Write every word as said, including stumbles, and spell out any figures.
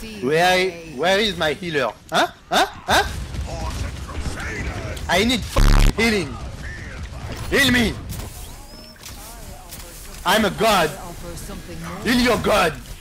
Where where is my healer? Huh? Huh? Huh? I need f healing. Heal me. I'm a god. Heal your god.